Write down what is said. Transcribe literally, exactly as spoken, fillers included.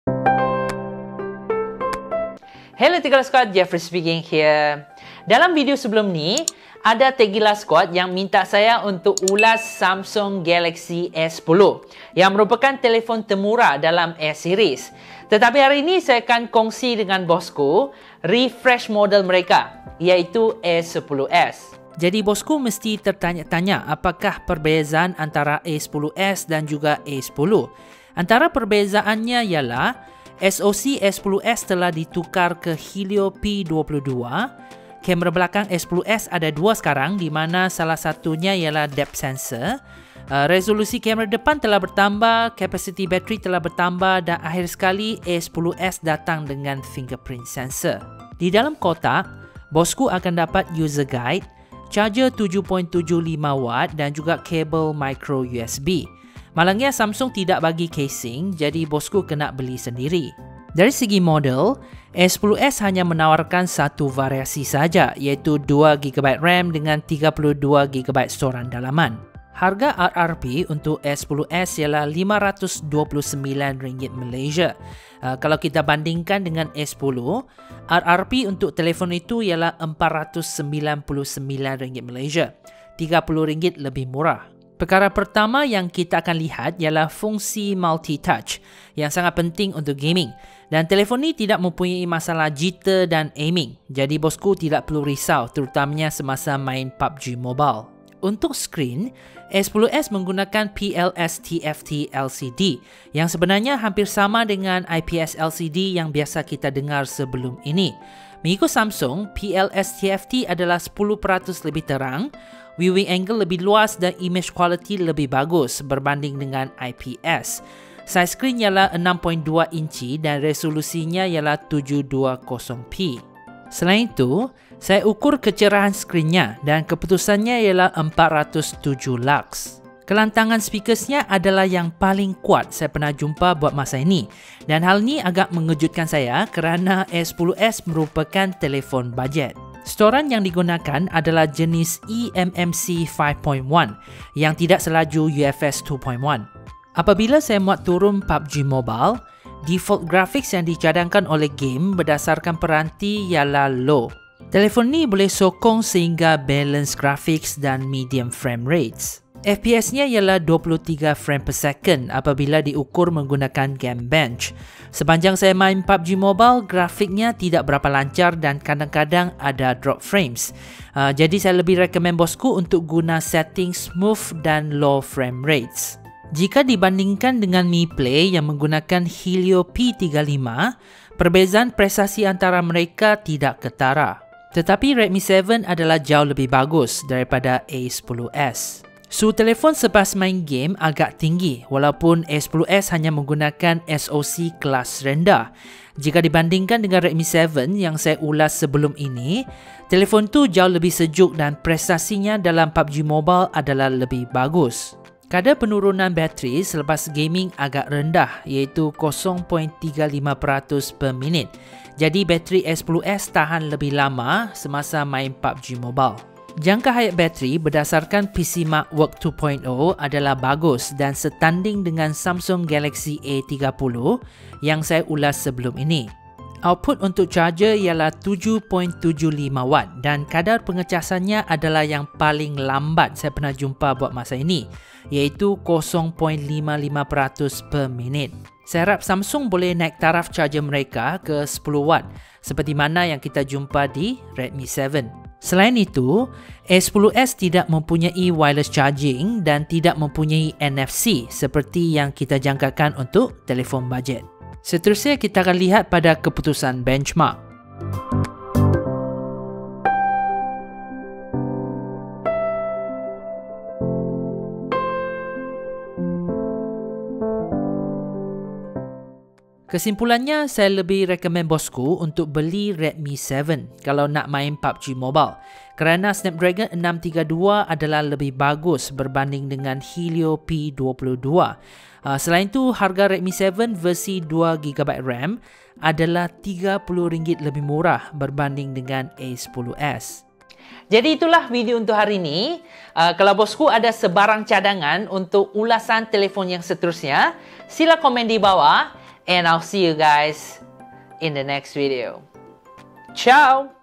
Hello Tegila Squad, Jeffrey speaking here. Dalam video sebelum ni, ada Tegila Squad yang minta saya untuk ulas Samsung Galaxy S sepuluh yang merupakan telefon termurah dalam S series. Tetapi hari ini saya akan kongsi dengan bosku refresh model mereka, iaitu S sepuluh S. Jadi bosku mesti tertanya-tanya apakah perbezaan antara A sepuluh S dan juga A sepuluh. Antara perbezaannya ialah S O C S sepuluh S telah ditukar ke Helio P dua puluh dua. Kamera belakang S sepuluh S ada dua sekarang, di mana salah satunya ialah depth sensor. Uh, resolusi kamera depan telah bertambah, kapasiti bateri telah bertambah dan akhir sekali A sepuluh S datang dengan fingerprint sensor. Di dalam kotak, bosku akan dapat user guide, charger tujuh perpuluhan tujuh lima watt dan juga kabel micro U S B. Malangnya Samsung tidak bagi casing, jadi bosku kena beli sendiri. Dari segi model, S sepuluh S hanya menawarkan satu variasi saja, iaitu dua giga byte RAM dengan tiga puluh dua giga byte storan dalaman. Harga R R P untuk S sepuluh S ialah lima ratus dua puluh sembilan ringgit Malaysia. Uh, kalau kita bandingkan dengan S sepuluh, R R P untuk telefon itu ialah empat ratus sembilan puluh sembilan ringgit Malaysia, tiga puluh ringgit lebih murah. Perkara pertama yang kita akan lihat ialah fungsi multi-touch yang sangat penting untuk gaming. Dan telefon ini tidak mempunyai masalah jitter dan aiming. Jadi bosku tidak perlu risau, terutamanya semasa main P U B G Mobile. Untuk skrin, S sepuluh S menggunakan P L S T F T L C D yang sebenarnya hampir sama dengan I P S L C D yang biasa kita dengar sebelum ini. Mengikut Samsung, P L S T F T adalah sepuluh peratus lebih terang, viewing angle lebih luas dan image quality lebih bagus berbanding dengan I P S. Saiz skrin ialah enam perpuluhan dua inci dan resolusinya ialah tujuh dua kosong p. Selain itu, saya ukur kecerahan skrinnya dan keputusannya ialah empat ratus tujuh lux. Kelantangan speakersnya adalah yang paling kuat saya pernah jumpa buat masa ini. Dan hal ini agak mengejutkan saya kerana S sepuluh S merupakan telefon bajet. Storan yang digunakan adalah jenis E M M C lima titik satu yang tidak selaju U F S dua titik satu. Apabila saya muat turun P U B G Mobile, default graphics yang dicadangkan oleh game berdasarkan peranti ialah low. Telefon ni boleh sokong sehingga balance graphics dan medium frame rates. F P S-nya ialah dua puluh tiga frame per second apabila diukur menggunakan Geekbench. Sepanjang saya main P U B G Mobile, grafiknya tidak berapa lancar dan kadang-kadang ada drop frames. Uh, jadi saya lebih rekomen bosku untuk guna setting smooth dan low frame rates. Jika dibandingkan dengan Mi Play yang menggunakan Helio P tiga puluh lima, perbezaan prestasi antara mereka tidak ketara. Tetapi Redmi tujuh adalah jauh lebih bagus daripada A sepuluh S. Suhu telefon selepas main game agak tinggi walaupun S sepuluh S hanya menggunakan S O C kelas rendah. Jika dibandingkan dengan Redmi tujuh yang saya ulas sebelum ini, telefon tu jauh lebih sejuk dan prestasinya dalam P U B G Mobile adalah lebih bagus. Kadar penurunan bateri selepas gaming agak rendah, iaitu kosong perpuluhan tiga lima peratus per minit. Jadi bateri S sepuluh S tahan lebih lama semasa main P U B G Mobile. Jangka hayat bateri berdasarkan PCMark dua titik kosong adalah bagus dan setanding dengan Samsung Galaxy A tiga puluh yang saya ulas sebelum ini. Output untuk charger ialah tujuh perpuluhan tujuh lima watt dan kadar pengecasannya adalah yang paling lambat saya pernah jumpa buat masa ini, iaitu kosong perpuluhan lima lima peratus per minit. Saya harap Samsung boleh naik taraf charger mereka ke sepuluh watt seperti mana yang kita jumpa di Redmi tujuh. Selain itu, S sepuluh S tidak mempunyai wireless charging dan tidak mempunyai N F C seperti yang kita jangkakan untuk telefon bajet. Seterusnya kita akan lihat pada keputusan benchmark. Kesimpulannya, saya lebih rekomen bosku untuk beli Redmi tujuh kalau nak main P U B G Mobile kerana Snapdragon enam tiga dua adalah lebih bagus berbanding dengan Helio P dua puluh dua. Uh, selain itu, harga Redmi tujuh versi dua giga byte RAM adalah tiga puluh ringgit lebih murah berbanding dengan A sepuluh S. Jadi itulah video untuk hari ini. Uh, kalau bosku ada sebarang cadangan untuk ulasan telefon yang seterusnya, sila komen di bawah. And I'll see you guys in the next video. Ciao!